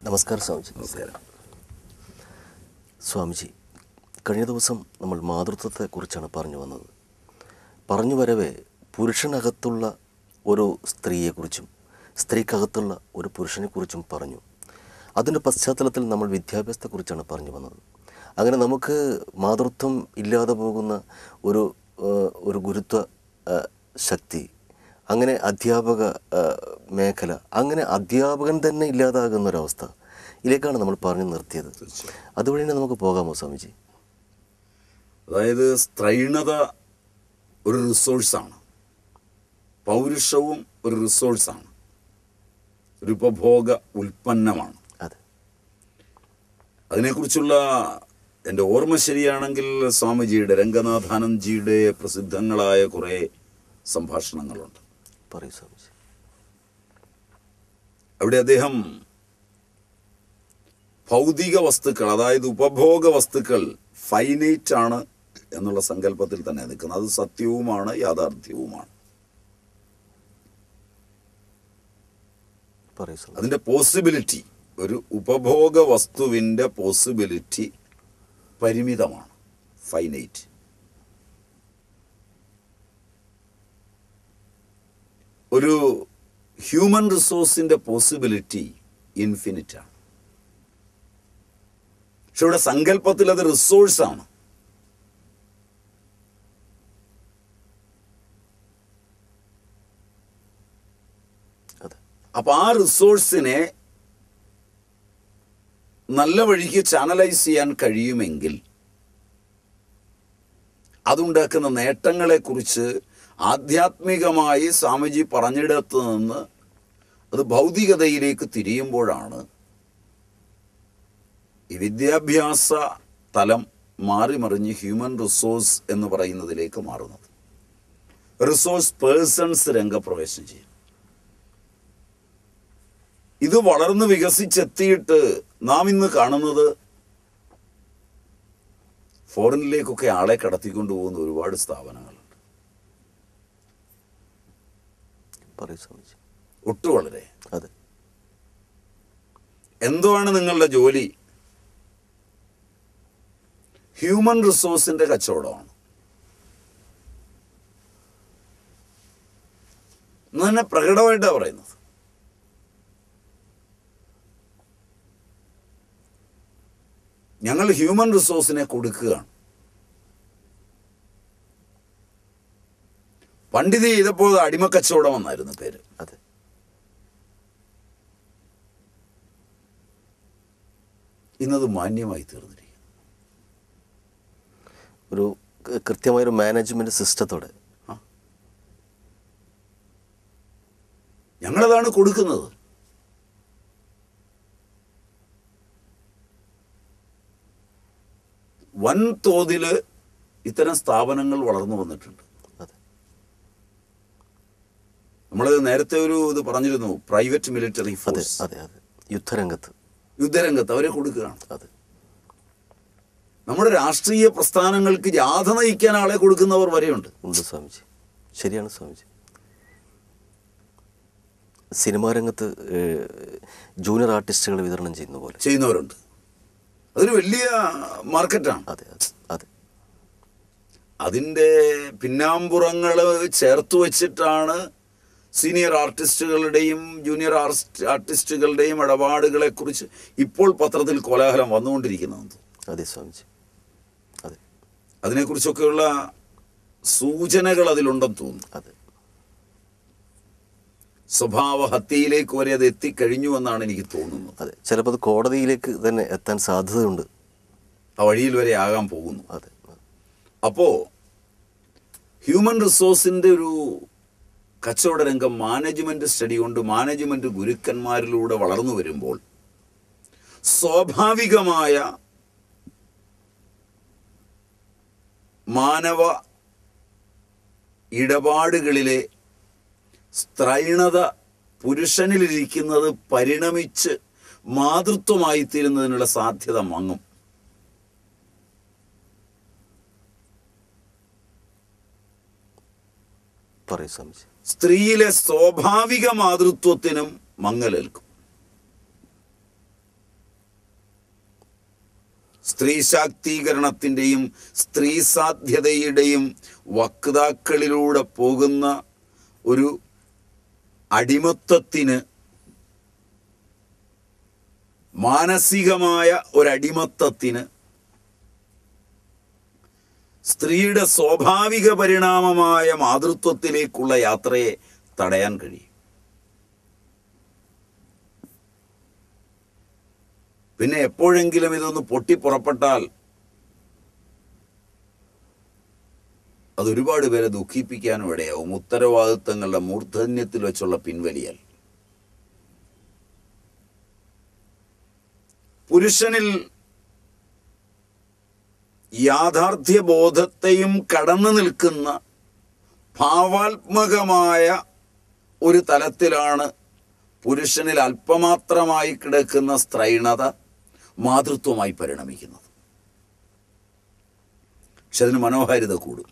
നമസ്കാരം സ്വാമിജി. നമസ്കാരം. സ്വാമിജി, കഴിഞ്ഞ ദിവസം നമ്മൾ മാതൃത്വത്തെക്കുറിച്ചാണ് പറഞ്ഞു വന്നത്. പറഞ്ഞു വരവേ പുരുഷനകത്തുള്ള ഒരു സ്ത്രീയെക്കുറിച്ചും സ്ത്രീക്കകത്തുള്ള ഒരു പുരുഷനെക്കുറിച്ചും പറഞ്ഞു. അതിൻ്റെ പശ്ചാത്തലത്തിൽ നമ്മൾ വിദ്യാഭ്യാസത്തെക്കുറിച്ചാണ് പറഞ്ഞു വന്നത്. അങ്ങനെ നമുക്ക് മാതൃത്വം ഇല്ലാതെ പോകുന്ന ഒരു ഗുരുത്വ ശക്തി, അങ്ങനെ അധ്യാപക മേഖല, അങ്ങനെ അധ്യാപകൻ തന്നെ ഇല്ലാതാകുന്നൊരവസ്ഥ ഇതിലേക്കാണ് നമ്മൾ പറഞ്ഞു നിർത്തിയത്. അതുവഴി തന്നെ നമുക്ക് പോകാമോ സ്വാമിജി? അതായത് സ്ത്രൈണത ഒരു റിസോഴ്സാണ്, പൗരുഷവും ഒരു റിസോഴ്സാണ്, ഒരു ഉപഭോഗ ഉൽപ്പന്നമാണ്. അതെ. അതിനെക്കുറിച്ചുള്ള എൻ്റെ ഓർമ്മ ശരിയാണെങ്കിൽ സ്വാമിജിയുടെ, രംഗനാഥാനന്ദ്ജിയുടെ പ്രസിദ്ധങ്ങളായ കുറേ സംഭാഷണങ്ങളുണ്ട്. പറയൂ സ്വാമിജി. അവിടെ അദ്ദേഹം ഭൗതിക വസ്തുക്കൾ, അതായത് ഉപഭോഗ വസ്തുക്കൾ ഫൈനൈറ്റ് ആണ് എന്നുള്ള സങ്കല്പത്തിൽ തന്നെ നിൽക്കുന്നത്. അത് സത്യവുമാണ്, യാഥാർത്ഥ്യവുമാണ്. പറയൂ സ്വാമി. അതിൻ്റെ പോസിബിലിറ്റി, ഒരു ഉപഭോഗ വസ്തുവിൻ്റെ പോസിബിലിറ്റി പരിമിതമാണ്, ഫൈനൈറ്റ്. ഒരു ഹ്യൂമൻ റിസോഴ്സിൻ്റെ പോസിബിലിറ്റി ഇൻഫിനിറ്റ് ആണ്. പക്ഷെ ഇവിടെ സങ്കല്പത്തിൽ അത് റിസോഴ്സാണ്. അപ്പൊ ആ റിസോഴ്സിനെ നല്ല വഴിക്ക് ചാനലൈസ് ചെയ്യാൻ കഴിയുമെങ്കിൽ അതുണ്ടാക്കുന്ന നേട്ടങ്ങളെക്കുറിച്ച് ആധ്യാത്മികമായി സ്വാമിജി പറഞ്ഞിടത്ത് നിന്ന് അത് ഭൗതികതയിലേക്ക് തിരിയുമ്പോഴാണ് ഈ വിദ്യാഭ്യാസ തലം മാറിമറിഞ്ഞ് ഹ്യൂമൻ റിസോഴ്സ് എന്ന് പറയുന്നതിലേക്ക് മാറുന്നത്. റിസോഴ്സ് പേഴ്സൺസ് രംഗപ്രവേശനം ചെയ്യും. ഇത് വളർന്ന് വികസിച്ചെത്തിയിട്ട് നാം ഇന്ന് കാണുന്നത് ഫോറിനിലേക്കൊക്കെ ആളെ കടത്തിക്കൊണ്ടു പോകുന്ന ഒരുപാട് സ്ഥാപനങ്ങളുണ്ട്. ഒട്ടു വളരെ. അതെ. എന്താണ് നിങ്ങളുടെ ജോലി? ഹ്യൂമൻ റിസോഴ്സിന്റെ കച്ചവടമാണ്. എന്ന് തന്നെ പ്രകടമായിട്ടാണ് പറയുന്നത്. ഞങ്ങൾ ഹ്യൂമൻ റിസോഴ്സിനെ കൊടുക്കുകയാണ്. പണ്ഡിതി ചെയ്തപ്പോൾ അടിമക്കച്ചവടം എന്നായിരുന്നു പേര്. അതെ. ഇന്നത് മാന്യമായി തീർന്നിരിക്കുന്നു. ഒരു കൃത്യമായൊരു മാനേജ്മെന്റ് സിസ്റ്റത്തോടെ ഞങ്ങളതാണ് കൊടുക്കുന്നത്. വൻതോതിൽ ഇത്തരം സ്ഥാപനങ്ങൾ വളർന്നു വന്നിട്ടുണ്ട്. നമ്മൾ നേരത്തെ ഇത് പറഞ്ഞിരുന്നു, പ്രൈവറ്റ് മിലിറ്ററി ഫോഴ്സ്. യുദ്ധരംഗത്ത് അവരെ കൊടുക്കുകയാണ്. നമ്മുടെ രാഷ്ട്രീയ പ്രസ്ഥാനങ്ങൾക്ക് ജാഥ നയിക്കാൻ ആളെ കൊടുക്കുന്നവർ വരെയുണ്ട്. ഉണ്ട് സ്വാമിജി, ശരിയാണ് സ്വാമിജി. സിനിമാ രംഗത്ത് ജൂനിയർ ആർട്ടിസ്റ്റുകൾ വിതരണം ചെയ്യുന്നവരുണ്ട്. അതൊരു വലിയ മാർക്കറ്റാണ്. അതെ അതെ. അതിൻ്റെ പിന്നാമ്പുറങ്ങൾ ചേർത്ത് വച്ചിട്ടാണ് സീനിയർ ആർട്ടിസ്റ്റുകളുടെയും ജൂനിയർ ആർട്ടിസ്റ്റുകളുടെയും ഇടപാടുകളെ കുറിച്ച് ഇപ്പോൾ പത്രത്തിൽ കോലാഹലം വന്നുകൊണ്ടിരിക്കുന്നത്. അതെ സ്വാമിജി. അതെ. അതിനെക്കുറിച്ചൊക്കെയുള്ള സൂചനകൾ അതിലുണ്ടെന്ന് തോന്നുന്നു. അതെ. സ്വഭാവ ഹത്യയിലേക്ക് വരെ അത് എത്തിക്കഴിഞ്ഞു എന്നാണ് എനിക്ക് തോന്നുന്നത്. അതെ. ചിലപ്പോൾ അത് കോടതിയിലേക്ക് തന്നെ എത്താൻ സാധ്യതയുണ്ട്. ആ വഴിയിൽ വരെ ആകാൻ പോകുന്നു. അതെ. അപ്പോൾ ഹ്യൂമൻ റിസോഴ്സിൻ്റെ ഒരു കച്ചവട രംഗം മാനേജ്മെന്റ് സ്റ്റഡി കൊണ്ട്, മാനേജ്മെന്റ് ഗുരുക്കന്മാരിലൂടെ വളർന്നു വരുമ്പോൾ സ്വാഭാവികമായ മാനവ ഇടപാടുകളിലെ സ്ത്രൈണത പുരുഷനിലിരിക്കുന്നത് പരിണമിച്ച് മാതൃത്വമായി തീരുന്നതിനുള്ള സാധ്യത മങ്ങും. സ്ത്രീയിലെ സ്വാഭാവിക മാതൃത്വത്തിനും മങ്ങലേൽക്കും. സ്ത്രീ ശാക്തീകരണത്തിൻ്റെയും സ്ത്രീ സാധ്യതയുടെയും വക്താക്കളിലൂടെ പോകുന്ന ഒരു അടിമത്തത്തിന്, മാനസികമായ ഒരടിമത്തത്തിന് സ്ത്രീയുടെ സ്വാഭാവിക പരിണാമമായ മാതൃത്വത്തിലേക്കുള്ള യാത്രയെ തടയാൻ കഴിയും. പിന്നെ എപ്പോഴെങ്കിലും ഇതൊന്ന് പൊട്ടിപ്പുറപ്പെട്ടാൽ അതൊരുപാട് പേരെ ദുഃഖിപ്പിക്കാനും ഇടയാവും. ഉത്തരവാദിത്തങ്ങളുടെ മൂർധന്യത്തിൽ വെച്ചുള്ള പിൻവലിയൽ. പുരുഷനിൽ യാഥാർത്ഥ്യബോധത്തെയും കടന്നു നിൽക്കുന്ന ഭാവാത്മകമായ ഒരു തലത്തിലാണ് പുരുഷനിൽ അല്പമാത്രമായി കിടക്കുന്ന സ്ത്രൈണത മാതൃത്വമായി പരിണമിക്കുന്നത്. പക്ഷെ അതിന് മനോഹാരിത കൂടും.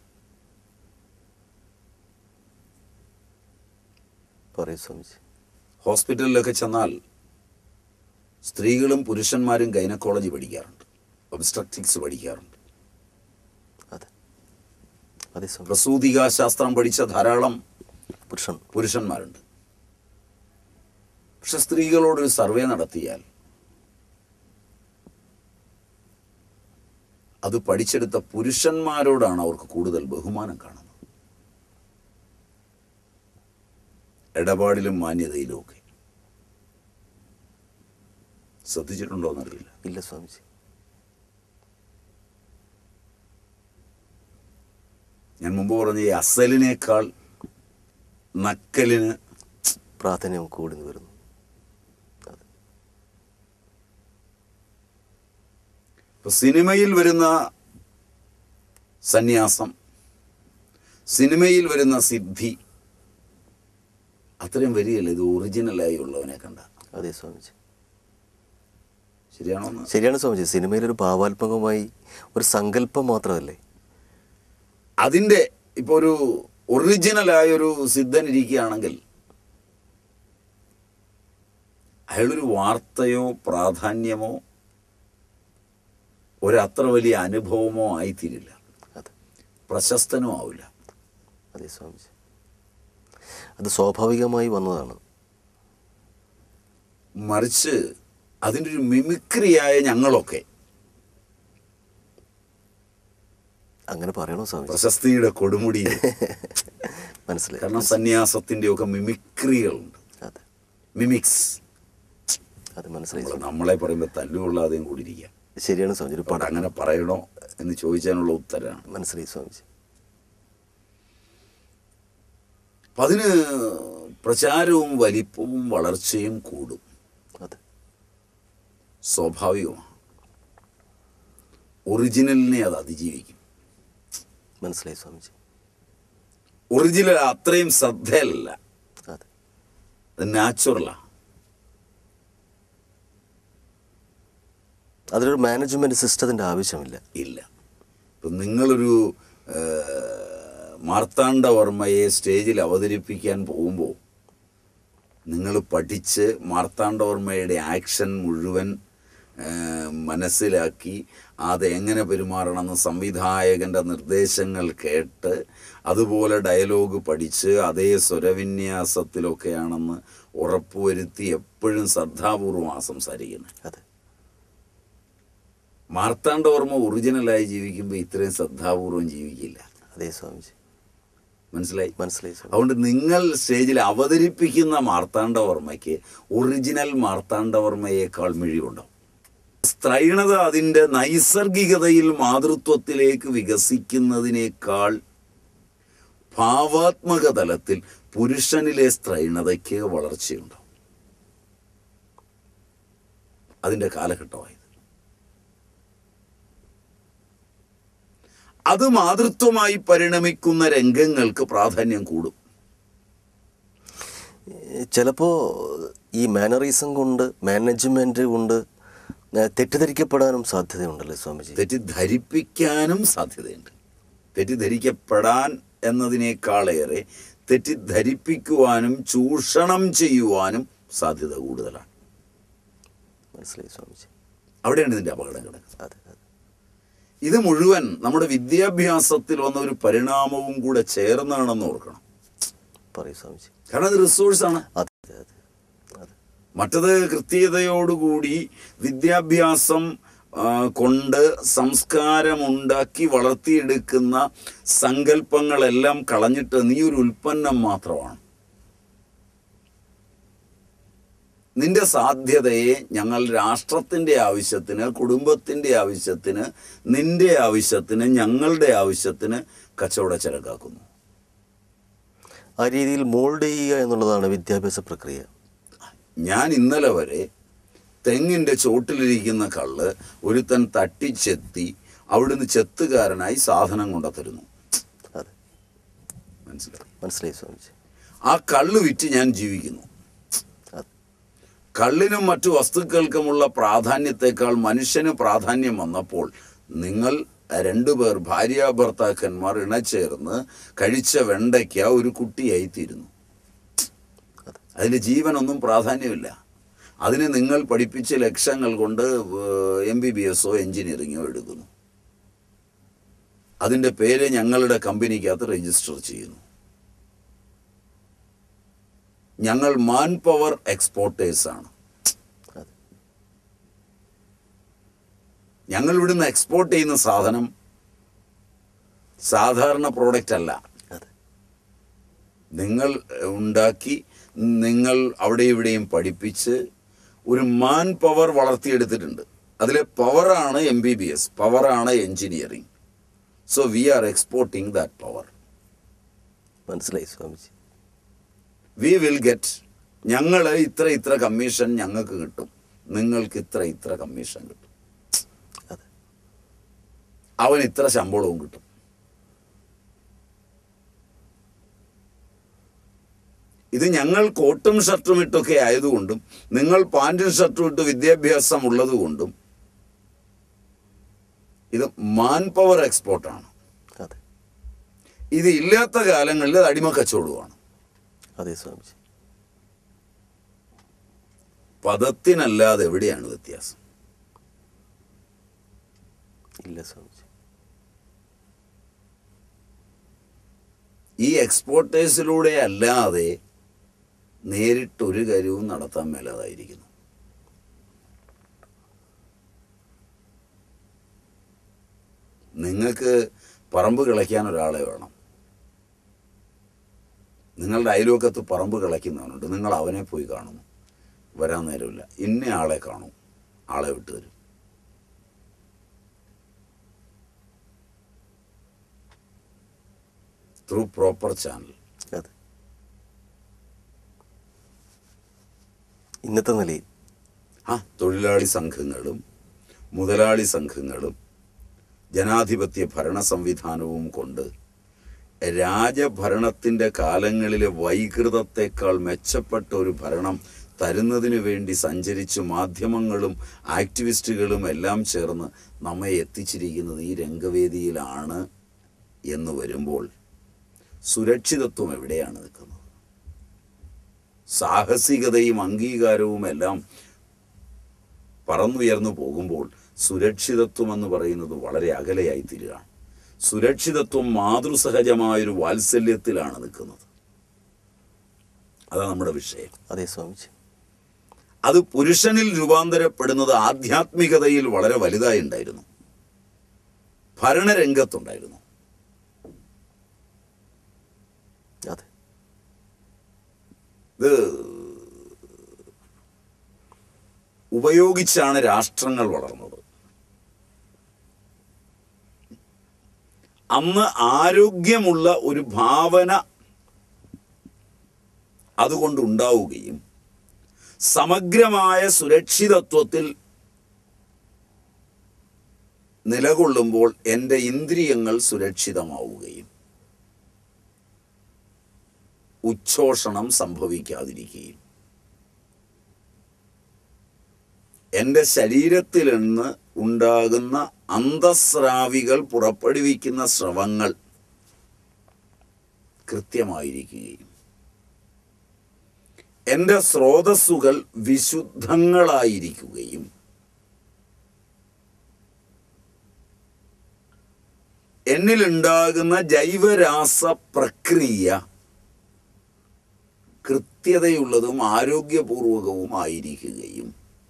ഹോസ്പിറ്റലിലൊക്കെ ചെന്നാൽ സ്ത്രീകളും പുരുഷന്മാരും ഗൈനക്കോളജി പഠിക്കാറുണ്ട്, ഒബ്സ്ട്രക്റ്റിക്സ് പഠിക്കാറുണ്ട്. പ്രസൂതികാ ശാസ്ത്രം പഠിച്ച ധാരാളം പുരുഷന്മാരുണ്ട്. പക്ഷെ സ്ത്രീകളോടൊരു സർവേ നടത്തിയാൽ അത് പഠിച്ചെടുത്ത പുരുഷന്മാരോടാണ് അവർക്ക് കൂടുതൽ ബഹുമാനം കാണുന്നത്, ഇടപാടിലും മാന്യതയിലും ഒക്കെ. ശ്രദ്ധിച്ചിട്ടുണ്ടോ എന്നറിയില്ല. ഇല്ല സ്വാമിജി. ഞാൻ മുമ്പ് പറഞ്ഞ ഈ അസലിനേക്കാൾ നക്കലിന് പ്രാധാന്യം കൂടി വരുന്നു. ഇപ്പൊ സിനിമയിൽ വരുന്ന സന്യാസം, സിനിമയിൽ വരുന്ന സിദ്ധി അത്രയും വരികയല്ല ഇത് ഒറിജിനലായി ഉള്ളവനെ കണ്ട. അതെ സ്വാമിജി, ശരിയാണോ? ശരിയാണ് സ്വാമിജി. സിനിമയിലൊരു ഭാവാത്മകമായി ഒരു സങ്കല്പം മാത്രമല്ലേ അതിൻ്റെ. ഇപ്പോൾ ഒരു ഒറിജിനലായൊരു സിദ്ധൻ ഇരിക്കുകയാണെങ്കിൽ അയാളൊരു വാർത്തയോ പ്രാധാന്യമോ ഒരത്ര വലിയ അനുഭവമോ ആയിത്തീരില്ല, പ്രശസ്തനോ ആവില്ല. അതെ സ്വാമിജി, അത് സ്വാഭാവികമായി വന്നതാണ്. മറിച്ച് അതിൻ്റെ ഒരു മിമിക്രിയായ ഞങ്ങളൊക്കെ അങ്ങനെ പറയണോ സ്വാമി? പ്രശസ്തിയുടെ കൊടുമുടി മനസ്സിലായി. കാരണം സന്യാസത്തിൻ്റെ ഒക്കെ മിമിക്രികളുണ്ട്, മിമിക്സ്. അത് മനസ്സിലായി. നമ്മളെ പറയുമ്പോൾ തല്ലുകൊള്ളാതെയും കൂടി ഇരിക്കാം. ശരിയാണ് സ്വാമിജി. ഒരു പടം അങ്ങനെ പറയണോ എന്ന് ചോദിച്ചാനുള്ള ഉത്തരമാണ്. മനസ്സിലായി സ്വാമിജി. അപ്പം അതിന് പ്രചാരവും വലിപ്പവും വളർച്ചയും കൂടും. അതെ, സ്വാഭാവികമാണ്. ഒറിജിനലിനെ അത് അതിജീവിക്കും. മനസ്സിലായി സ്വാമിജി. ഒറിജിനൽ അത്രയും ശ്രദ്ധയല്ല, അതെ, അത് നാച്ചുറലാണ്. അതിലൊരു മാനേജ്മെന്റ് സിസ്റ്റത്തിൻ്റെ ആവശ്യമില്ല. ഇല്ല. ഇപ്പം നിങ്ങളൊരു മാർത്താണ്ഡവർമ്മയെ സ്റ്റേജിൽ അവതരിപ്പിക്കാൻ പോകുമ്പോൾ നിങ്ങൾ പഠിച്ച് മാർത്താണ്ഡവർമ്മയുടെ ആക്ഷൻ മുഴുവൻ മനസ്സിലാക്കി അത് എങ്ങനെ പെരുമാറണമെന്ന് സംവിധായകൻ്റെ നിർദ്ദേശങ്ങൾ കേട്ട് അതുപോലെ ഡയലോഗ് പഠിച്ച് അതേ സ്വരവിന്യാസത്തിലൊക്കെയാണെന്ന് ഉറപ്പുവരുത്തി എപ്പോഴും ശ്രദ്ധാപൂർവമാണ് സംസാരിക്കുന്നത്. അതെ, മാർത്താണ്ഡവർമ്മ ഒറിജിനലായി ജീവിക്കുമ്പോൾ ഇത്രയും ശ്രദ്ധാപൂർവം ജീവിക്കില്ല. അതെ സ്വാമിജി, മനസ്സിലായി. മനസ്സിലായി. അതുകൊണ്ട് നിങ്ങൾ സ്റ്റേജിൽ അവതരിപ്പിക്കുന്ന മാർത്താണ്ഡവർമ്മയ്ക്ക് ഒറിജിനൽ മാർത്താണ്ഡവർമ്മയേക്കാൾ മിഴിവുണ്ടാവും. സ്ത്രൈണത അതിൻ്റെ നൈസർഗികതയിൽ മാതൃത്വത്തിലേക്ക് വികസിക്കുന്നതിനേക്കാൾ ഭാവാത്മക തലത്തിൽ പുരുഷനിലെ സ്ത്രൈണതയ്ക്ക് വളർച്ചയുണ്ടാവും. അതിൻ്റെ കാലഘട്ടമായത്. അത് മാതൃത്വമായി പരിണമിക്കുന്ന രംഗങ്ങൾക്ക് പ്രാധാന്യം കൂടും. ചിലപ്പോൾ ഈ മാനറിസം കൊണ്ട്, മാനേജ്മെന്റ് കൊണ്ട് തെറ്റിദ്ധരിക്കപ്പെടാനും സാധ്യതയുണ്ടല്ലേ സ്വാമിജി? തെറ്റിദ്ധരിപ്പിക്കാനും സാധ്യതയുണ്ട്. തെറ്റിദ്ധരിക്കപ്പെടാൻ എന്നതിനേക്കാളേറെ തെറ്റിദ്ധരിപ്പിക്കുവാനും ചൂഷണം ചെയ്യുവാനും സാധ്യത കൂടുതലാണ്. മനസ്സിലായി സ്വാമിജി. അവിടെയാണ് ഇതിൻ്റെ അപകടം കിടക്കുന്നത്. അതെ അതെ ഇത് മുഴുവൻ നമ്മുടെ വിദ്യാഭ്യാസത്തിൽ വന്ന ഒരു പരിണാമവും കൂടെ ചേർന്നാണെന്ന് ഓർക്കണം. പറയൂ സ്വാമിജി. കാരണം അത് റിസോഴ്സാണ്. അതെ അതെ അതെ അതെ മറ്റത് കൃത്യതയോടുകൂടി വിദ്യാഭ്യാസം കൊണ്ട് സംസ്കാരമുണ്ടാക്കി വളർത്തിയെടുക്കുന്ന സങ്കല്പങ്ങളെല്ലാം കളഞ്ഞിട്ട് നീ ഒരു ഉൽപ്പന്നം മാത്രമാണ്. നിന്റെ സാധ്യതയെ ഞങ്ങൾ രാഷ്ട്രത്തിൻ്റെ ആവശ്യത്തിന്, കുടുംബത്തിൻ്റെ ആവശ്യത്തിന്, നിന്റെ ആവശ്യത്തിന്, ഞങ്ങളുടെ ആവശ്യത്തിന് കച്ചവടച്ചരക്കാക്കുന്നു. ആ രീതിയിൽ മോൾഡ് ചെയ്യുക എന്നുള്ളതാണ് വിദ്യാഭ്യാസ പ്രക്രിയ. ഞാൻ ഇന്നലെ വരെ തെങ്ങിൻ്റെ ചോട്ടിലിരിക്കുന്ന കള്ള് ഒരുത്തൻ തട്ടിച്ചെത്തി അവിടുന്ന് ചെത്തുകാരനായി സാധനം കൊണ്ടുത്തരുന്നു. അതെ മനസ്സിലായി സ്വാമിജി. ആ കള്ള് വിറ്റ് ഞാൻ ജീവിക്കുന്നു. കള്ളിനും മറ്റു വസ്തുക്കൾക്കുമുള്ള പ്രാധാന്യത്തെക്കാൾ മനുഷ്യന് പ്രാധാന്യം വന്നപ്പോൾ നിങ്ങൾ രണ്ടുപേർ ഭാര്യാഭർത്താക്കന്മാർ ഇണചേർന്ന് കഴിച്ച വെണ്ടയ്ക്ക ഒരു കുട്ടിയായിത്തീരുന്നു. അതിന് ജീവനൊന്നും പ്രാധാന്യമില്ല. അതിന് നിങ്ങൾ പഠിപ്പിച്ച ലക്ഷങ്ങൾ കൊണ്ട് MBBS എഞ്ചിനീയറിങ്ങോ എടുക്കുന്നു. അതിൻ്റെ പേര് ഞങ്ങളുടെ കമ്പനിക്കകത്ത് രജിസ്റ്റർ ചെയ്യുന്നു. ഞങ്ങൾ മാൻ പവർ എക്സ്പോർട്ടേഴ്സാണ്. ഞങ്ങൾ ഇവിടുന്ന് എക്സ്പോർട്ട് ചെയ്യുന്ന സാധനം സാധാരണ പ്രോഡക്റ്റ് അല്ല. നിങ്ങൾ ഉണ്ടാക്കി, നിങ്ങൾ അവിടെ ഇവിടെയും പഠിപ്പിച്ച് ഒരു മാൻ പവർ വളർത്തിയെടുത്തിട്ടുണ്ട്. അതിലെ പവറാണ് MBBS, പവറാണ് engineering. So we are exporting that power. മനസ്സിലായി സ്വാമിജി. വി വിൽ ഗെറ്റ്, ഞങ്ങൾ ഇത്ര കമ്മീഷൻ ഞങ്ങൾക്ക് കിട്ടും, നിങ്ങൾക്ക് ഇത്ര കമ്മീഷൻ കിട്ടും, അവൻ ഇത്ര ശമ്പളവും കിട്ടും. ഇത് ഞങ്ങൾ കോട്ടും ഷർട്ടും ഇട്ടൊക്കെ ആയതുകൊണ്ടും നിങ്ങൾ പാൻറ്റും ഷർട്ടും ഇട്ട് വിദ്യാഭ്യാസം ഉള്ളതുകൊണ്ടും ഇത് മാൻ പവർ എക്സ്പോർട്ടാണ്. ഇത് ഇല്ലാത്ത കാലങ്ങളിൽ അത് അടിമ കച്ചവടമാണ്. അതെ സ്വാമിജി. പദത്തിനല്ലാതെ എവിടെയാണ് വ്യത്യാസം? ഇല്ല സ്വാമിജി. ഈ എക്സ്പോർട്ടേഴ്സിലൂടെ അല്ലാതെ നേരിട്ടൊരു കാര്യവും നടത്താൻ മേലാതായിരിക്കുന്നു. നിങ്ങൾക്ക് പറമ്പ് കിളയ്ക്കാൻ ഒരാളെ വേണം. നിങ്ങളുടെ അയൽവക്കത്ത് പറമ്പ് കിളയ്ക്കുന്നവനുണ്ട്, നിങ്ങൾ അവനെ പോയി കാണുന്നു, വരാൻ നേരമില്ല, ഇന്ന ആളെ കാണും, ആളെ വിട്ടു തരും. Through proper channel. ഇന്നത്തെ നിലയിൽ തൊഴിലാളി സംഘങ്ങളും മുതലാളി സംഘങ്ങളും ജനാധിപത്യ ഭരണ സംവിധാനവും കൊണ്ട് രാജഭരണത്തിൻ്റെ കാലങ്ങളിലെ വൈകൃതത്തെക്കാൾ മെച്ചപ്പെട്ട ഒരു ഭരണം തരുന്നതിന് വേണ്ടി സഞ്ചരിച്ച് മാധ്യമങ്ങളും ആക്ടിവിസ്റ്റുകളും എല്ലാം ചേർന്ന് നമ്മെ എത്തിച്ചിരിക്കുന്നത് ഈ രംഗവേദിയിലാണ് എന്ന് വരുമ്പോൾ സുരക്ഷിതത്വം എവിടെയാണ് നിൽക്കുന്നത്? സാഹസികതയും അംഗീകാരവും എല്ലാം പറന്നുയർന്നു പോകുമ്പോൾ സുരക്ഷിതത്വം എന്ന് പറയുന്നത് വളരെ അകലെയായി തീരുകയാണ്. സുരക്ഷിതത്വം മാതൃസഹജമായൊരു വാത്സല്യത്തിലാണ് നിൽക്കുന്നത്. അതാണ് നമ്മുടെ വിഷയം. അതെ സ്വാമിജി. അത് പുരുഷനിൽ രൂപാന്തരപ്പെടുന്നത് ആധ്യാത്മികതയിൽ വളരെ വലുതായി ഉണ്ടായിരുന്നു, ഭരണരംഗത്തുണ്ടായിരുന്നു. അതെ, ഇത് ഉപയോഗിച്ചാണ് രാഷ്ട്രങ്ങൾ വളർന്നത്. അന്ന് ആരോഗ്യമുള്ള ഒരു ഭാവന അതുകൊണ്ടുണ്ടാവുകയും സമഗ്രമായ സുരക്ഷിതത്വത്തിൽ നിലകൊള്ളുമ്പോൾ എൻ്റെ ഇന്ദ്രിയങ്ങൾ സുരക്ഷിതമാവുകയും ഉച്ഛോഷണം സംഭവിക്കാതിരിക്കുകയും എൻ്റെ ശരീരത്തിൽ നിന്ന് ഉണ്ടാകുന്ന അന്തസ്രാവികൾ പുറപ്പെടുവിക്കുന്ന സ്രവങ്ങൾ കൃത്യമായിരിക്കുകയും എൻ്റെ സ്രോതസ്സുകൾ വിശുദ്ധങ്ങളായിരിക്കുകയും എന്നിലുണ്ടാകുന്ന ജൈവരാസ പ്രക്രിയ കൃത്യതയുള്ളതും ആരോഗ്യപൂർവകവുമായിരിക്കുകയും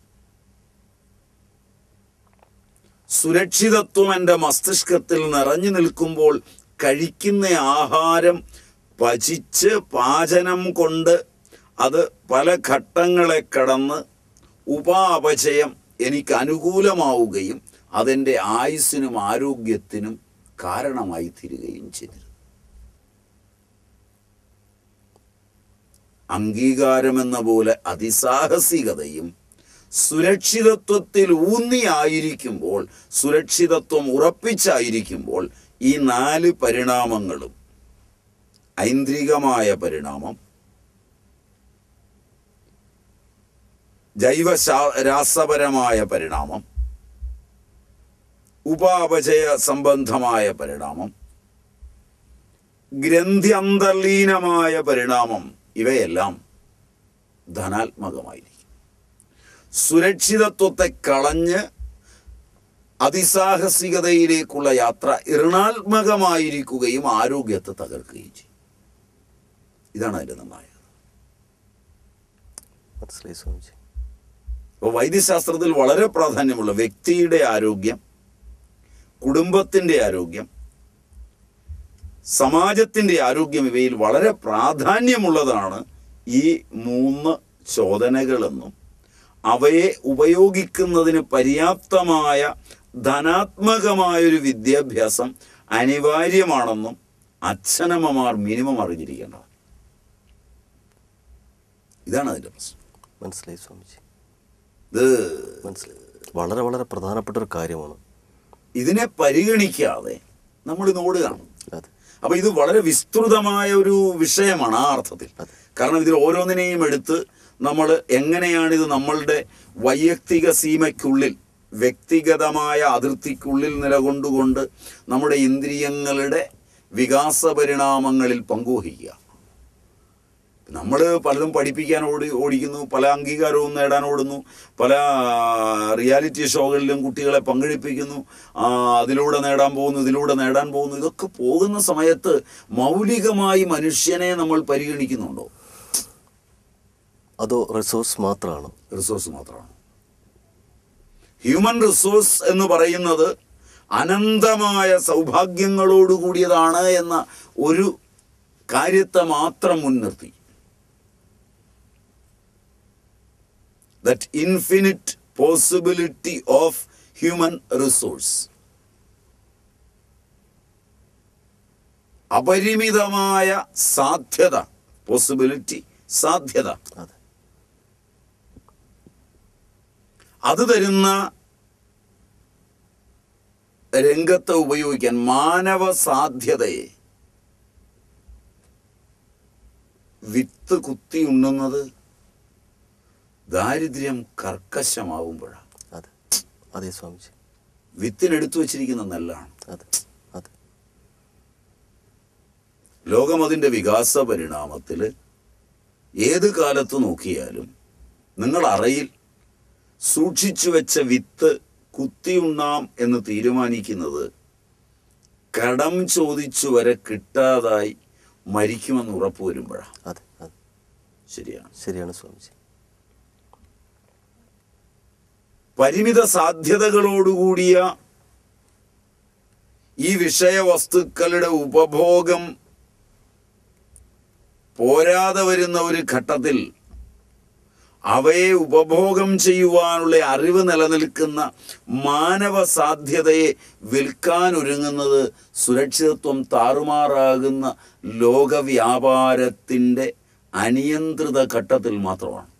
സുരക്ഷിതത്വം എൻ്റെ മസ്തിഷ്കത്തിൽ നിറഞ്ഞു നിൽക്കുമ്പോൾ കഴിക്കുന്ന ആഹാരം പചിച്ച് പാചനം കൊണ്ട് അത് പല ഘട്ടങ്ങളെ കടന്ന് ഉപാപചയം എനിക്ക് അനുകൂലമാവുകയും അതെൻ്റെ ആയുസ്സിനും ആരോഗ്യത്തിനും കാരണമായി തീരുകയും ചെയ്തിരുന്നു. അംഗീകാരമെന്ന പോലെ അതിസാഹസികതയും സുരക്ഷിതത്വത്തിൽ ഊന്നിയായിരിക്കുമ്പോൾ, സുരക്ഷിതത്വം ഉറപ്പിച്ചായിരിക്കുമ്പോൾ ഈ 4 പരിണാമങ്ങളും, ഐന്ദ്രികമായ പരിണാമം, രാസപരമായ പരിണാമം, ഉപാപചയ സംബന്ധമായ പരിണാമം, ഗ്രന്ഥ്യന്തർലീനമായ പരിണാമം, ഇവയെല്ലാം ധനാത്മകമായിരിക്കും. സുരക്ഷിതത്വത്തെ കളഞ്ഞ് അതിസാഹസികതയിലേക്കുള്ള യാത്ര ഋണാത്മകമായിരിക്കുകയും ആരോഗ്യത്തെ തകർക്കുകയും ചെയ്യും. ഇതാണ് അതിൻ്റെ നന്നായത്. അപ്പോൾ വൈദ്യശാസ്ത്രത്തിൽ വളരെ പ്രാധാന്യമുള്ള വ്യക്തിയുടെ ആരോഗ്യം, കുടുംബത്തിൻ്റെ ആരോഗ്യം, സമാജത്തിൻ്റെ ആരോഗ്യം, ഇവയിൽ വളരെ പ്രാധാന്യമുള്ളതാണ് ഈ 3 ചോദനകളെന്നും അവയെ ഉപയോഗിക്കുന്നതിന് പര്യാപ്തമായ ധനാത്മകമായൊരു വിദ്യാഭ്യാസം അനിവാര്യമാണെന്നും അച്ഛനമ്മമാർ മിനിമം അറിഞ്ഞിരിക്കേണ്ടതാണ്. ഇതാണ് അതിൻ്റെ പ്രശ്നം. മനസ്സിലായി സ്വാമിജി. ഇത് വളരെ വളരെ പ്രധാനപ്പെട്ട ഒരു കാര്യമാണ്. ഇതിനെ പരിഗണിക്കാതെ നമ്മൾ ഇന്ന് ഓടുകയാണ്. അപ്പോൾ ഇത് വളരെ വിസ്തൃതമായ ഒരു വിഷയമാണ് ആ അർത്ഥത്തിൽ. കാരണം ഇതിൽ ഓരോന്നിനെയും എടുത്ത് നമ്മൾ എങ്ങനെയാണിത് നമ്മളുടെ വൈയക്തിക സീമയ്ക്കുള്ളിൽ, വ്യക്തിഗതമായ അതിർത്തിക്കുള്ളിൽ നിലകൊണ്ടുകൊണ്ട് നമ്മുടെ ഇന്ദ്രിയങ്ങളുടെ വികാസ പരിണാമങ്ങളിൽ പങ്കുവഹിക്കുക. നമ്മൾ പലതും പഠിപ്പിക്കാൻ ഓടിക്കുന്നു, പല അംഗീകാരവും നേടാൻ ഓടുന്നു, പല റിയാലിറ്റി ഷോകളിലും കുട്ടികളെ പങ്കെടുപ്പിക്കുന്നു, അതിലൂടെ നേടാൻ പോകുന്നു, ഇതിലൂടെ നേടാൻ പോകുന്നു. ഇതൊക്കെ പോകുന്ന സമയത്ത് മൗലികമായി മനുഷ്യനെ നമ്മൾ പരിഗണിക്കുന്നുണ്ടോ? അതോ റിസോഴ്സ് മാത്രമാണ്? റിസോഴ്സ് മാത്രമാണ്. ഹ്യൂമൻ റിസോഴ്സ് എന്ന് പറയുന്നത് അനന്തമായ സൗഭാഗ്യങ്ങളോടുകൂടിയതാണ് എന്ന ഒരു കാര്യത്തെ മാത്രം മുൻനിർത്തി, that infinite possibility of human resource, അപരിമിതമായ സാധ്യത, പോസിബിലിറ്റി, സാധ്യത, അത് തരുന്ന രംഗത്തെ ഉപയോഗിക്കാൻ മാനവ സാധ്യതയെ വിത്ത് കുത്തി ഉണ്ണുന്നത് ദാരിദ്ര്യം കർക്കശമാവുമ്പോഴാണ്. അതെ സ്വാമിജി. വിത്തിനെടുത്തു വച്ചിരിക്കുന്ന നെല്ലാണ്. അതെ. ലോകം അതിൻ്റെ വികാസ പരിണാമത്തിൽ ഏത് കാലത്ത് നോക്കിയാലും നിങ്ങൾ അറയിൽ സൂക്ഷിച്ചു വെച്ച വിത്ത് കുത്തിയുണ്ണാം എന്ന് തീരുമാനിക്കുന്നത് കടം ചോദിച്ചു വരെ കിട്ടാതായി മരിക്കുമെന്ന് ഉറപ്പ് വരുമ്പോഴാണ്. അതെ. ശരിയാണ് സ്വാമിജി. പരിമിത സാധ്യതകളോടുകൂടിയ ഈ വിഷയവസ്തുക്കളുടെ ഉപഭോഗം പോരാതെ വരുന്ന ഒരു ഘട്ടത്തിൽ അവയെ ഉപഭോഗം ചെയ്യുവാനുള്ള അറിവ് നിലനിൽക്കുന്ന മാനവ സാധ്യതയെ വിൽക്കാനൊരുങ്ങുന്നത് സുരക്ഷിതത്വം താറുമാറാകുന്ന ലോകവ്യാപാരത്തിൻ്റെ അനിയന്ത്രിത ഘട്ടത്തിൽ മാത്രമാണ്.